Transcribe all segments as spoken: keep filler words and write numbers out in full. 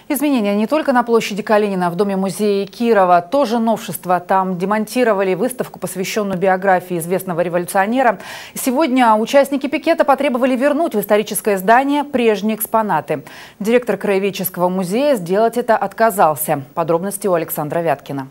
Изменения не только на площади Калинина, в доме-музее Кирова тоже новшество. Там демонтировали выставку, посвященную биографии известного революционера. Сегодня участники пикета потребовали вернуть в историческое здание прежние экспонаты. Директор Краеведческого музея сделать это отказался. Подробности у Александра Вяткина.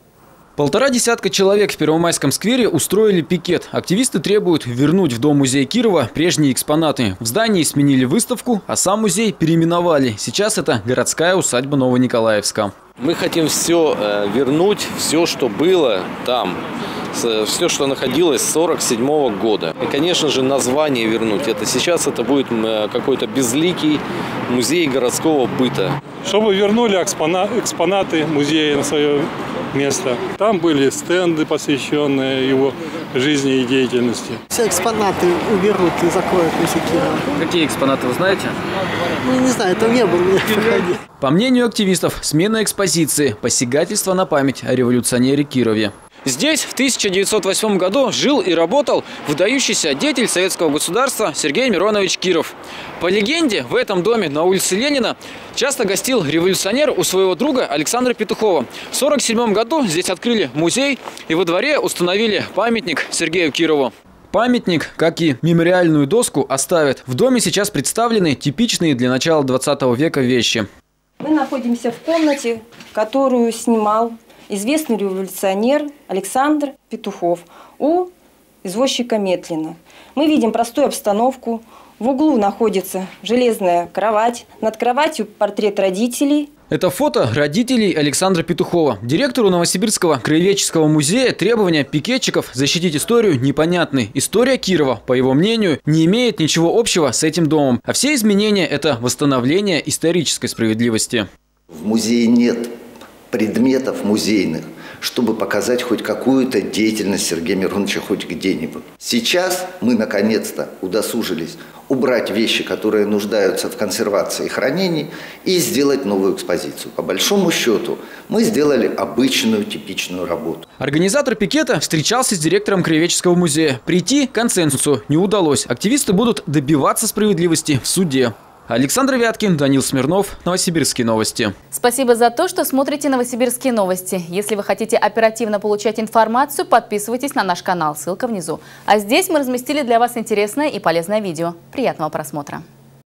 Полтора десятка человек в Первомайском сквере устроили пикет. Активисты требуют вернуть в дом-музей Кирова прежние экспонаты. В здании сменили выставку, а сам музей переименовали. Сейчас это городская усадьба Новониколаевска. Мы хотим все вернуть, все, что было там, все, что находилось с сорок седьмого года. И, конечно же, название вернуть. Это сейчас это будет какой-то безликий музей городского быта. Чтобы вернули экспонаты музея на свое место. Там были стенды, посвященные его жизни и деятельности. Все экспонаты уберут и закроют музей Кирова. Какие экспонаты, вы знаете? Ну, не знаю, это не было, не проходил. По мнению активистов, смена экспозиции – посягательство на память о революционере Кирове. Здесь в тысяча девятьсот восьмом году жил и работал выдающийся деятель советского государства Сергей Миронович Киров. По легенде, в этом доме на улице Ленина часто гостил революционер у своего друга Александра Петухова. В сорок седьмом году здесь открыли музей и во дворе установили памятник Сергею Кирову. Памятник, как и мемориальную доску, оставят. В доме сейчас представлены типичные для начала двадцатого века вещи. Мы находимся в комнате, которую снимал известный революционер Александр Петухов у извозчика Метлина. Мы видим простую обстановку. В углу находится железная кровать. Над кроватью портрет родителей. Это фото родителей Александра Петухова. Директору Новосибирского краеведческого музея требования пикетчиков защитить историю непонятны. История Кирова, по его мнению, не имеет ничего общего с этим домом. А все изменения – это восстановление исторической справедливости. В музее нет предметов музейных, чтобы показать хоть какую-то деятельность Сергея Мироновича хоть где-нибудь. Сейчас мы наконец-то удосужились убрать вещи, которые нуждаются в консервации и хранении, и сделать новую экспозицию. По большому счету мы сделали обычную, типичную работу. Организатор пикета встречался с директором Краеведческого музея. Прийти к консенсусу не удалось. Активисты будут добиваться справедливости в суде. Александр Вяткин, Данил Смирнов, Новосибирские новости. Спасибо за то, что смотрите Новосибирские новости. Если вы хотите оперативно получать информацию, подписывайтесь на наш канал, ссылка внизу. А здесь мы разместили для вас интересное и полезное видео. Приятного просмотра!